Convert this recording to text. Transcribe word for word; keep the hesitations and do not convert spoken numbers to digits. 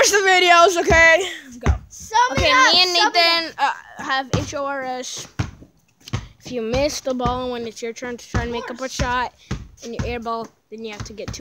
watch the videos, okay? Let's go. Sum Okay, it up, me and sum it up. Nathan uh, have H O R S. If you miss the ball when it's your turn to try and make up a shot and you airball, then you have to get two.